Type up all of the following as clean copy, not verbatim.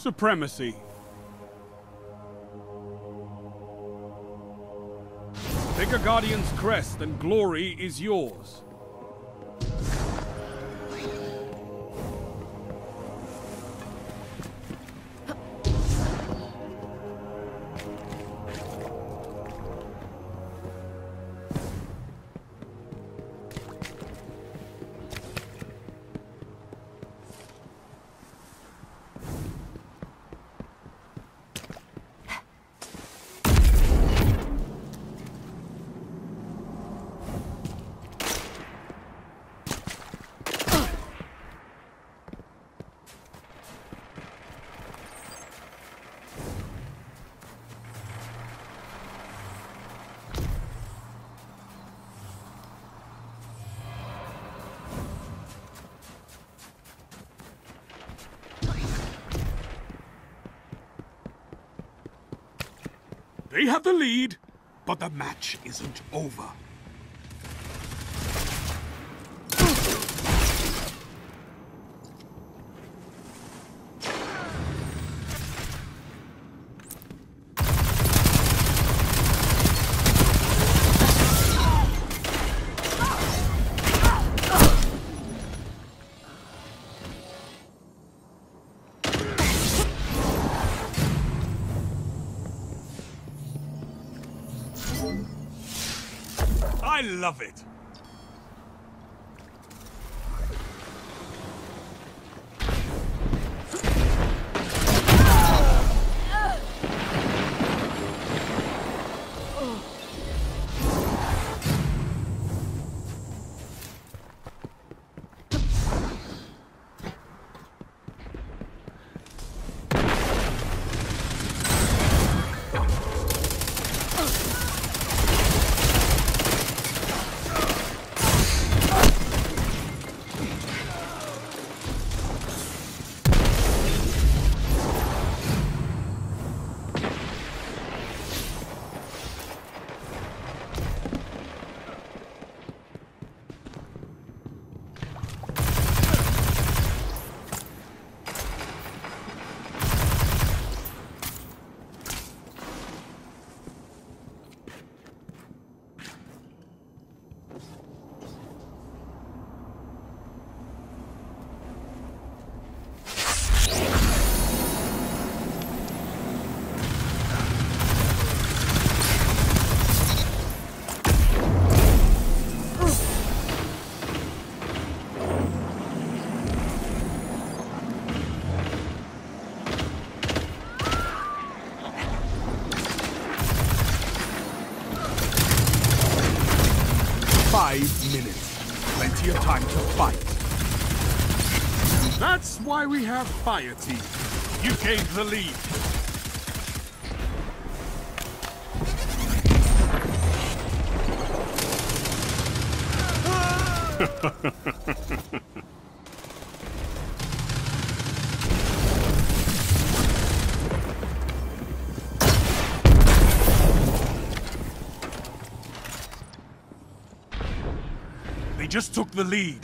supremacy. Take a Guardian's crest and glory is yours. They have the lead, but the match isn't over. I love it! Plenty of time to fight. That's why we have Fire Team. You gained the lead. They just took the lead.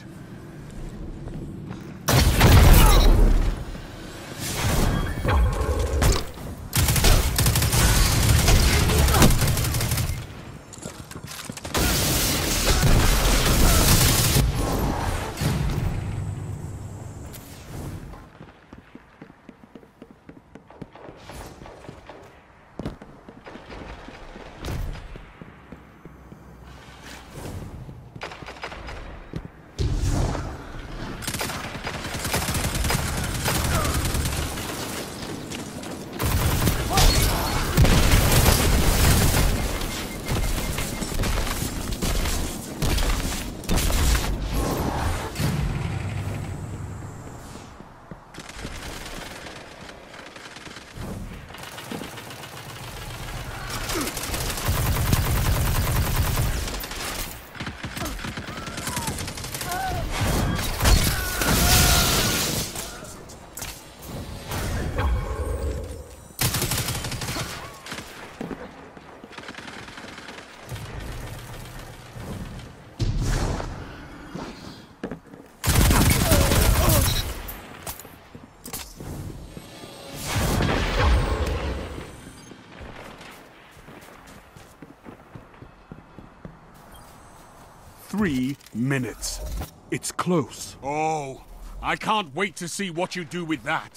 3 minutes. It's close. Oh, I can't wait to see what you do with that.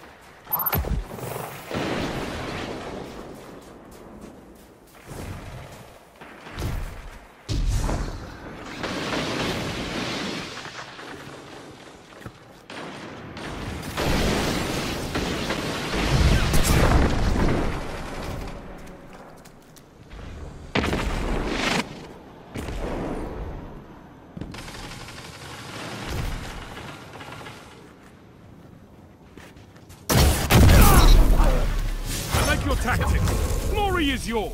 Your tactics. Glory is yours.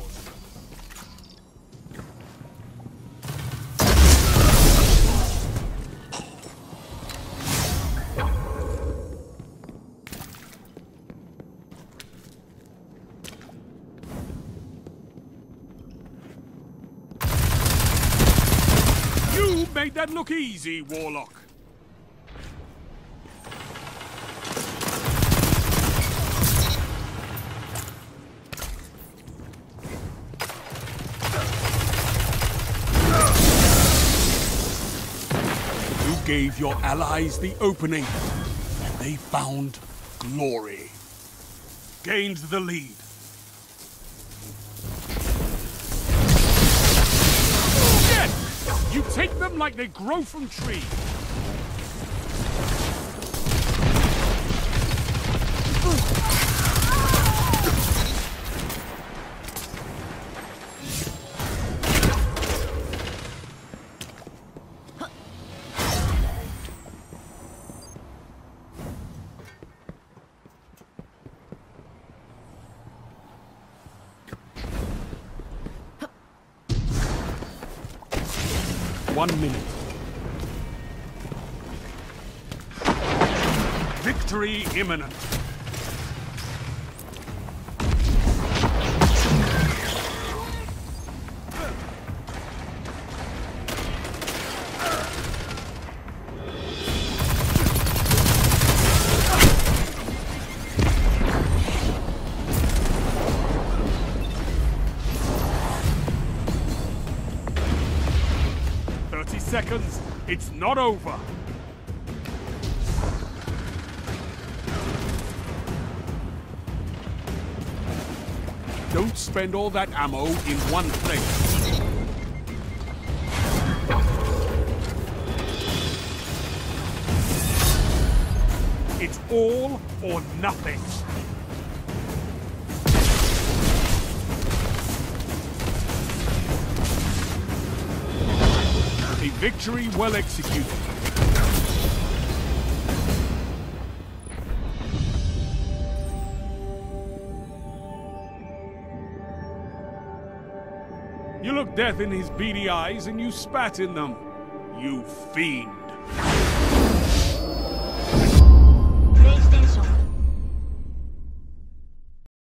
You made that look easy, Warlock. Gave your allies the opening, and they found Glory. Gained the lead. Yes! You take them like they grow from trees. One minute. Victory imminent. Seconds, it's not over. Don't spend all that ammo in one place. It's all or nothing. A victory well executed. You looked death in his beady eyes and you spat in them. You fiend.